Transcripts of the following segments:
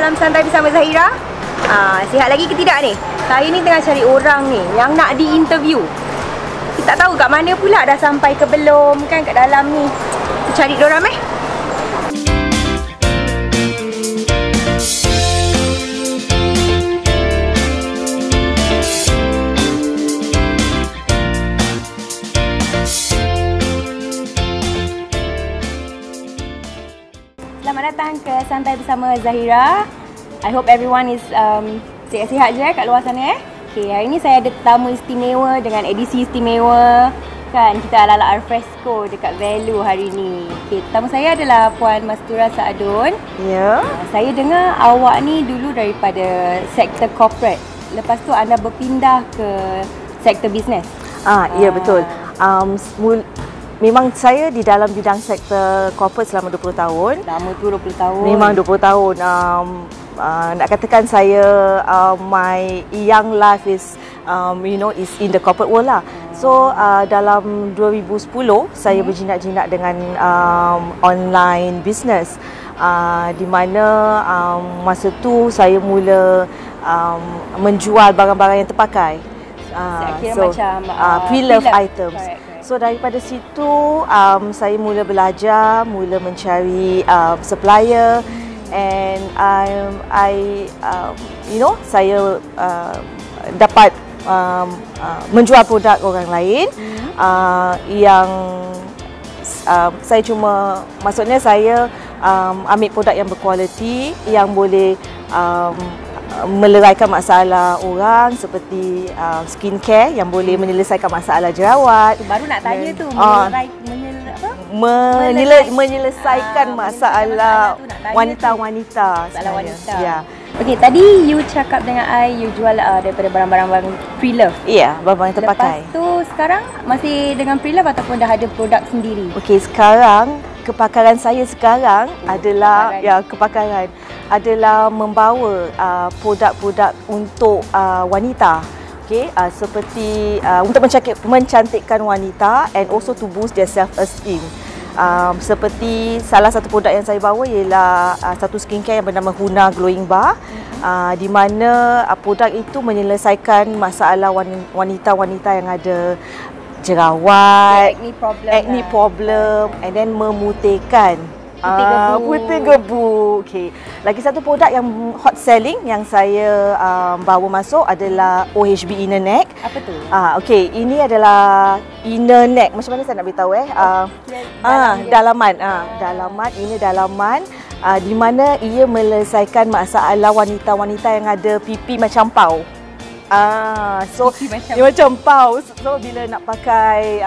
dalam Santai Bersama Zahira. Sihat lagi ke tidak ni? Saya ni tengah cari orang ni yang nak di-interview. Kita tak tahu kat mana pula dah sampai ke belum kan kat dalam ni. Kita cari diorang Selamat datang ke Santai Bersama Zahira. I hope everyone is sihat-sihat je kat luar sana Okay, hari ni saya ada tetamu istimewa dengan edisi istimewa. Kan, kita ala-ala alfresco dekat Value hari ni. Okay, tetamu saya adalah Puan Mastura Saadun. Ya. Saya dengar awak ni dulu daripada sektor corporate. Lepas tu anda berpindah ke sektor bisnes. Ya betul. Memang saya di dalam bidang sektor corporate selama 20 tahun. Lama tu 20 tahun. Memang 20 tahun. Nak katakan saya my young life is is in the corporate world lah. So dalam 2010 saya berjinak-jinak dengan online business. Di mana masa tu saya mula menjual barang-barang yang terpakai. Macam pre-love items. Correct. So daripada situ saya mula belajar, mula mencari supplier, and saya dapat menjual produk orang lain yang saya maksudnya saya ambil produk yang berkualiti yang boleh meleraikan masalah orang seperti skincare yang boleh menyelesaikan masalah jerawat. Baru nak tanya tu, menyelesaikan masalah wanita-wanita. Masalah wanita. Ya. Okey, tadi you cakap dengan I you jual daripada barang-barang pre-love. Ya, barang-barang terpakai. Lepas tu sekarang masih dengan pre-love ataupun dah ada produk sendiri? Okey, sekarang kepakaran saya sekarang adalah membawa produk-produk untuk wanita. Okay, seperti untuk mencantikkan wanita and also to boost their self-esteem. Seperti salah satu produk yang saya bawa ialah satu skincare yang bernama Huna Glowing Bar, di mana produk itu menyelesaikan masalah wanita-wanita yang ada jerawat, acne problem and then memutihkan. Putih gebu. Okay. Lagi satu produk yang hot selling yang saya bawa masuk adalah OHB Inner Neck. Apa tu? Okay, ini adalah inner neck. Macam mana saya nak beritahu dalaman. Dalaman. Ini dalaman di mana ia menyelesaikan masalah wanita-wanita yang ada pipi macam pau. Macam pau. So bila nak pakai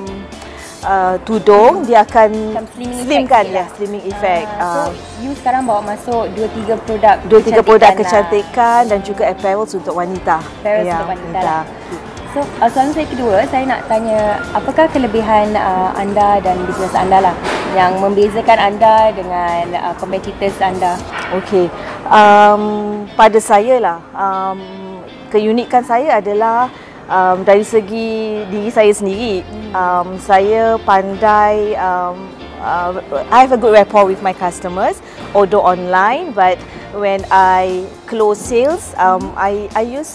tudung dia akan slimkan slimming effect. So you sekarang bawa masuk 2-3 produk kecantikan dan juga apparel untuk wanita. Untuk wanita. So soalan saya kedua, saya nak tanya apakah kelebihan anda dan bisnes anda lah yang membezakan anda dengan competitors anda? Okey. Pada saya lah keunikan saya adalah dari segi diri saya sendiri. Saya pandai I have a good rapport with my customers although online, but when I close sales I use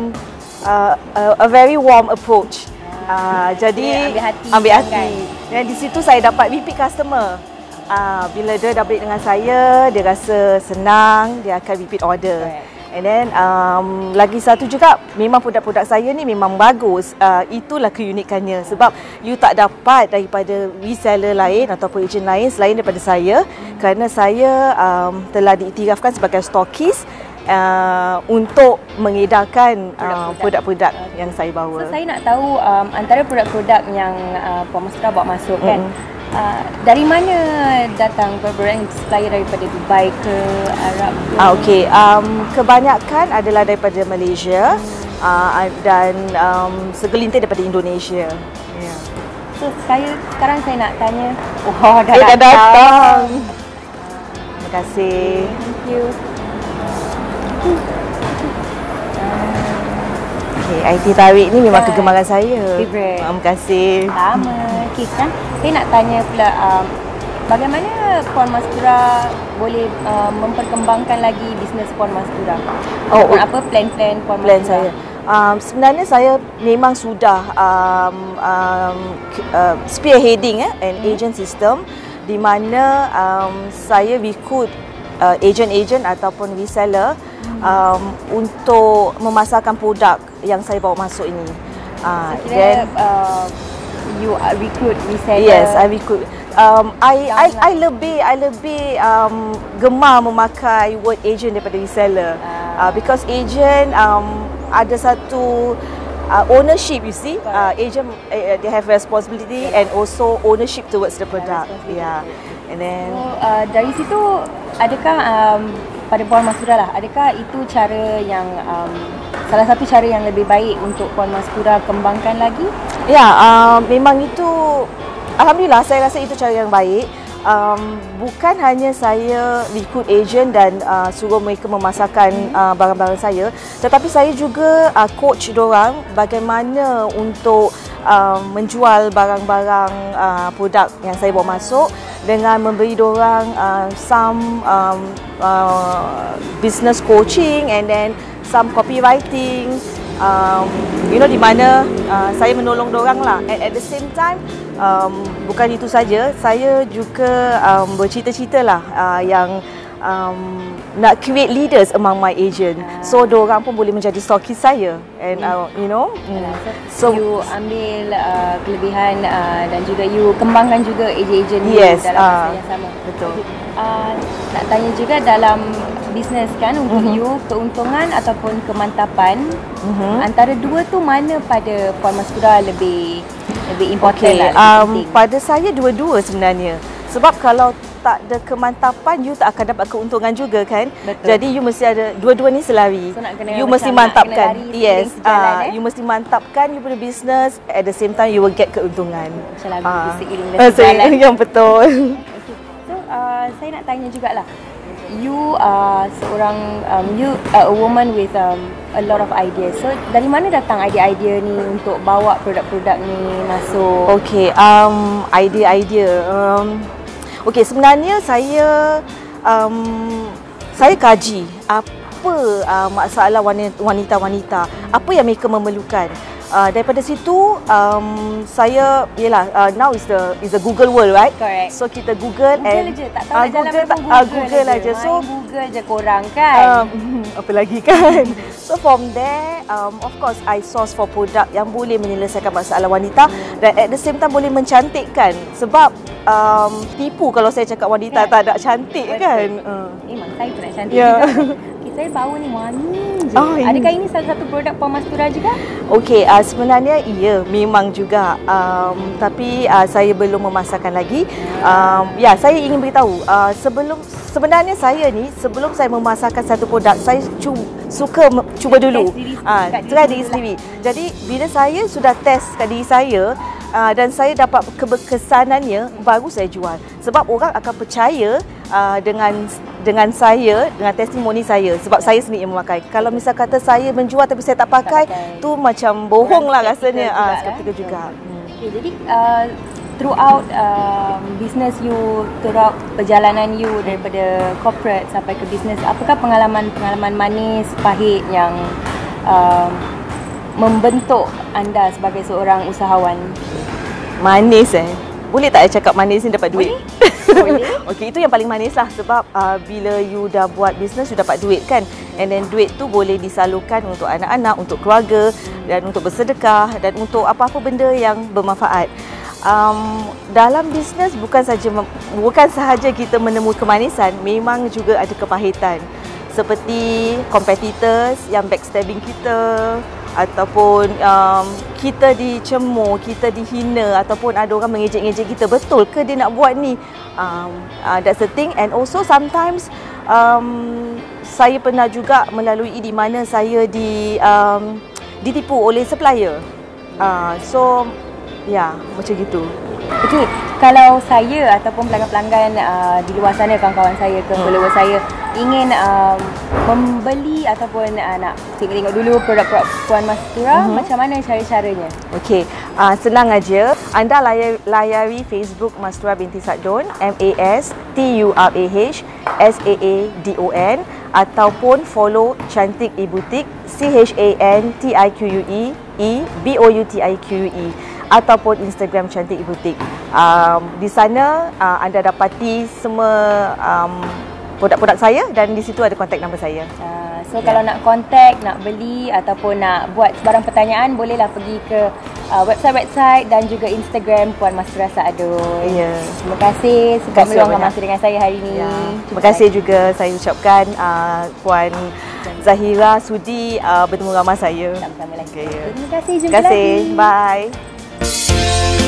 a very warm approach. Jadi ambil hati. Dan di situ saya dapat repeat customer. Bila dia dah beli dengan saya, dia rasa senang, dia akan repeat order. And then lagi satu juga, memang produk-produk saya ni memang bagus. Itulah keunikannya sebab you tak dapat daripada reseller lain ataupun ejen lain selain daripada saya, kerana saya telah diiktirafkan sebagai stokis untuk mengedarkan produk-produk yang saya bawa. So saya nak tahu antara produk-produk yang Puan Mastura bawa masuk kan, dari mana datang produk supplier, daripada Dubai ke Arab ke? Okey, kebanyakan adalah daripada Malaysia dan segelintir daripada Indonesia. Yeah. So sekarang saya nak tanya, dah datang. Terima kasih. Thank you. Okay, IT tarik ni memang kegemaran saya. Favorite. Terima kasih. Sama. Okay, kan? Saya nak tanya pula, bagaimana Puan Maskura boleh memperkembangkan lagi bisnes Puan Maskura? Apa plan-plan Puan Maskura? Plan saya. Sebenarnya saya memang sudah spearheading an agent system di mana saya recruit agent-agent ataupun reseller untuk memasarkan produk yang saya bawa masuk ini. Kira you recruit reseller? Yes, I recruit. I lebih gemar memakai word agent daripada reseller. Because agent ada satu ownership, you see. Agent they have responsibility and also ownership towards the product. Yeah. And then dari situ adakah pada Puan Maskura lah, adakah itu cara yang salah satu cara yang lebih baik untuk Puan Maskura kembangkan lagi? Ya, memang itu, alhamdulillah saya rasa itu cara yang baik. Bukan hanya saya recruit agent dan suruh mereka memasarkan barang-barang saya, tetapi saya juga coach diorang bagaimana untuk menjual barang-barang produk yang saya bawa masuk dengan memberi diorang some business coaching and then some copywriting. Di mana saya menolong diorang lah. At the same time, bukan itu saja, saya juga bercita-cita lah yang nak create leaders among my agent. So diorang pun boleh menjadi stockist saya. And so you ambil kelebihan dan juga you kembangkan juga agent you dalam masa yang sama. Betul. Nak tanya juga dalam bisnes kan untuk you, keuntungan ataupun kemantapan, antara dua tu mana pada Puan Maskura lebih important lah? Pada saya dua-dua sebenarnya. Sebab kalau tak ada kemantapan, you tak akan dapat keuntungan juga kan. Betul. Jadi you mesti ada dua-dua ni selari. So, you mesti mantapkan. Yes. You mesti mantapkan you punya business, at the same time you will get keuntungan. Macam lagu seiring dengan jalan. Yang betul. Okay. So saya nak tanya jugalah. You are seorang a woman with a lot of ideas. So dari mana datang idea-idea ni untuk bawa produk-produk ni masuk? Okay, idea-idea. Okay, sebenarnya saya kaji apa masalah wanita-wanita, apa yang mereka memerlukan. Daripada situ saya now is the Google world, right? Correct. So kita Google je, tak tahu Google aja. So Google je korang kan. Apa lagi kan? So from there, of course I source for produk yang boleh menyelesaikan masalah wanita dan at the same time boleh mencantikkan. Sebab tipu kalau saya cakap wanita tak ada cantik. Betul. Kan? Memang saya pun nak cantik juga. Saya bau ni wangi je. Adakah ini salah satu produk Puan Maskura juga? Okey, sebenarnya memang juga. Tapi saya belum memasarkan lagi. Saya ingin beritahu, sebenarnya saya ni sebelum saya memasarkan satu produk, saya suka cuba dulu. Try diri sendiri. Jadi bila saya sudah test kat diri saya dan saya dapat keberkesanannya, baru saya jual. Sebab orang akan percaya dengan saya, dengan testimoni saya, sebab saya sendiri yang memakai. Kalau misal kata saya menjual tapi saya tak pakai, tu macam bohong lah rasanya. Skeptikal juga. Okay, jadi throughout business you, throughout perjalanan you daripada corporate sampai ke business, apakah pengalaman manis, pahit yang membentuk anda sebagai seorang usahawan? Manis boleh tak saya cakap manis ni dapat duit? Boleh. Okey, itu yang paling manis lah. Sebab bila you dah buat bisnes, you dapat duit kan. And then duit tu boleh disalurkan untuk anak-anak, untuk keluarga dan untuk bersedekah dan untuk apa-apa benda yang bermanfaat. Dalam bisnes bukan sahaja kita menemui kemanisan, memang juga ada kepahitan. Seperti competitors yang backstabbing kita, ataupun kita dicemooh, kita dihina, ataupun ada orang mengejek-ngejek kita. Betul ke dia nak buat ni? That's the thing. And also sometimes saya pernah juga melalui di mana saya ditipu oleh supplier. So macam gitu. Okey, kalau saya ataupun pelanggan-pelanggan di luar sana, kawan-kawan saya ke follower saya ingin membeli ataupun nak tengok dulu produk-produk Puan Mastura, macam mana cara-caranya? Okey, senang aja. Anda layari Facebook Mastura binti Saadon, MASTURAH SAADON, ataupun follow Cantik E-Boutique, CHANTIQUEE ataupun Instagram Cantik E-Boutique. Di sana anda dapati semua produk-produk saya dan di situ ada kontak nombor saya. So kalau nak kontak, nak beli ataupun nak buat sebarang pertanyaan, bolehlah pergi ke website dan juga Instagram Puan Mastura Saadon. Terima kasih sebab meluangkan masa dengan saya hari ini. Terima kasih juga saya ucapkan Puan Zahira sudi bertemu ramai saya. Sama-sama lagi. Terima kasih, jumpa lagi. Terima kasih, bye.